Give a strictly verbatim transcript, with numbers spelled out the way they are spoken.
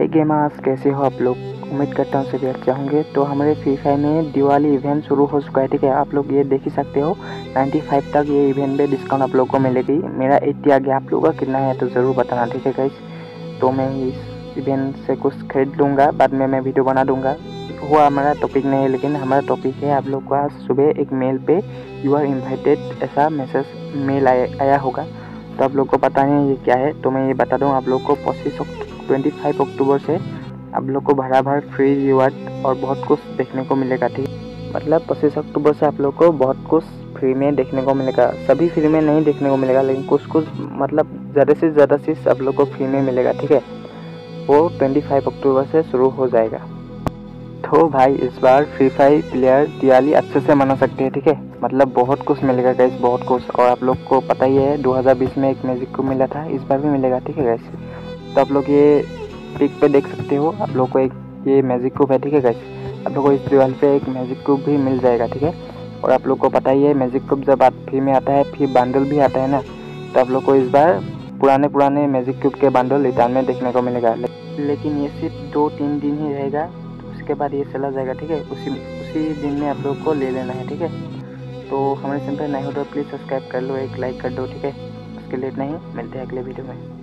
हे gamers, कैसे हो आप लोग। उम्मीद करता हूँ सभी अच्छे होंगे। तो हमारे फ्री फायर में दिवाली इवेंट शुरू हो चुका है, ठीक है। आप लोग ये देख ही सकते हो पचानवे तक ये इवेंट में डिस्काउंट आप लोग को मिलेगी। मेरा अस्सी आ गया, आप लोगों का कितना है तो ज़रूर बताना, ठीक है गाइस। तो मैं इस इवेंट से कुछ खरीद लूँगा, बाद में मैं वीडियो बना दूँगा। वो हमारा टॉपिक नहीं है, लेकिन हमारा टॉपिक है आप लोग को आज सुबह एक मेल पे यू आर इन्वाइटेड ऐसा मैसेज मेल आया आया होगा। तो आप लोग को पता नहीं ये क्या है, तो मैं ये बता दूँ आप लोग को। पच्चीस पच्चीस अक्टूबर से आप लोग को भरा भर फ्री रिवार्ड और बहुत कुछ देखने को मिलेगा, ठीक। मतलब पच्चीस अक्टूबर से आप लोग को बहुत कुछ फ्री में देखने को मिलेगा। सभी फ्री में नहीं देखने को मिलेगा, लेकिन कुछ कुछ मतलब ज़्यादा से ज़्यादा चीज़ आप लोग को फ्री में मिलेगा, ठीक है। वो पच्चीस अक्टूबर से शुरू हो जाएगा। तो भाई इस बार फ्री फायर प्लेयर दिवाली अच्छे से मना सकते हैं, ठीक है। मतलब बहुत कुछ मिलेगा गैस, बहुत कुछ। और आप लोग को पता ही है दो हज़ार बीस में एक मैजिक को मिला था, इस बार भी मिलेगा, ठीक है गैस। तो आप लोग ये पिक पे देख सकते हो, आप लोग को एक ये मैजिक क्यूब है, ठीक है गैस। आप लोग को इस दिवाली पे एक मैजिक क्यूब भी मिल जाएगा, ठीक है। और आप लोग को पता ही है मैजिक क्यूब जब आप फ्री में आता है फिर बंडल भी आता है ना, तो आप लोग को इस बार पुराने पुराने मैजिक क्यूब के बंडल रिटर्न में देखने को मिलेगा। लेकिन ये सिर्फ दो तीन दिन ही रहेगा, उसके बाद ये चला जाएगा, ठीक है। उसी उसी दिन में आप लोग को ले लेना है, ठीक है। तो हमारे चैनल पर नए हो तो प्लीज़ सब्सक्राइब कर लो, एक लाइक कर दो, ठीक है। उसके लिए नहीं, मिलते हैं अगले वीडियो में।